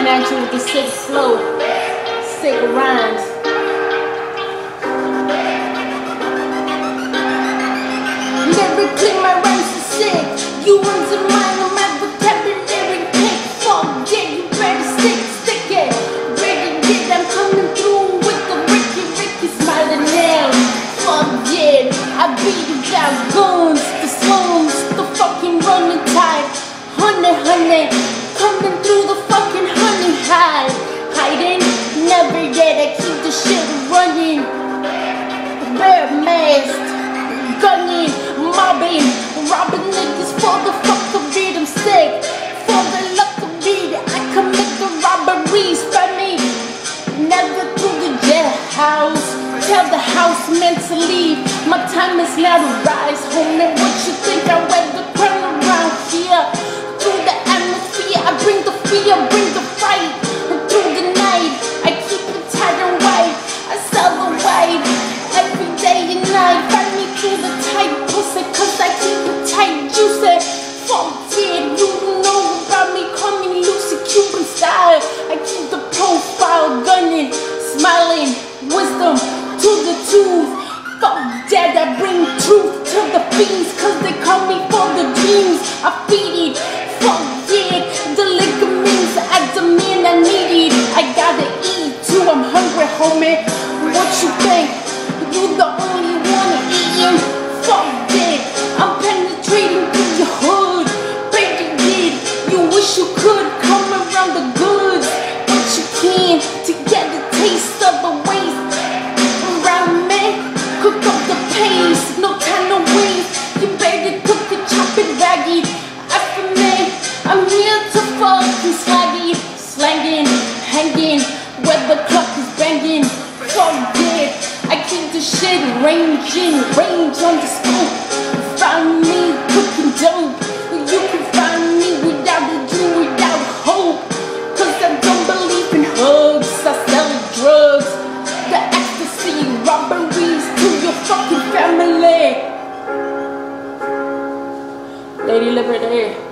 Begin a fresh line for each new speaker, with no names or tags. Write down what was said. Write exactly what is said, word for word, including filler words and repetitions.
Coming at you with the sick flow, sick rhymes. Lyrically, my rhymes are sick. You undermine my vocabulary pick. Fuck yeah, you better stick, stick it. Ready, yeah, I'm coming through with the Ricky, Ricky smiling now. Fuck yeah, I beat you down, guns, the slums, the fucking running tide. Honey, honey, coming through the fucking honey hide. Hiding, never yet, I keep the shit running. Bear masked, gunning, mobbing, robbing niggas for the fuck of it. I'm sick, for the luck of it. I commit the robberies, me. Never through the jailhouse. Tell the house men to leave. My time is now to rise, homie. What you think I wear the crown around here? Through the atmosphere, I bring the fear, bring the fight. Through the night, I keep it tight and white. I sell the white every day and night. Find me through the tight pussy, cause I keep it tight, juicy. Fuck yeah, you know about me, call me Lucy Cuban style. I keep the profile gunning, smiling, wisdom to the tooth. Fuck that, I bring truth to the fiends, cause they call me for the dreams. I feed it, fuck yeah, the ligaments I demand, I need it. I gotta eat too, I'm hungry, homie. What you think? You the only one eating? Fuck that, I'm penetrating through your hood. Baby, did you wish you could come around the goods, but you can't to get the taste of the waste around me. Cook up the paste, no time to waste. You better cook it, chop it, bag it. After me, I'm here to fucking slag it, slanging, hanging, where the clock is banging. Fuck yeah, I keep the shit ranging, range on the scope. Find me cooking dope. You can find me without a dream, without hope. Cause I don't believe in hugs, I sell drugs. The ecstasy, robberies to your fucking family. Lady Liberty.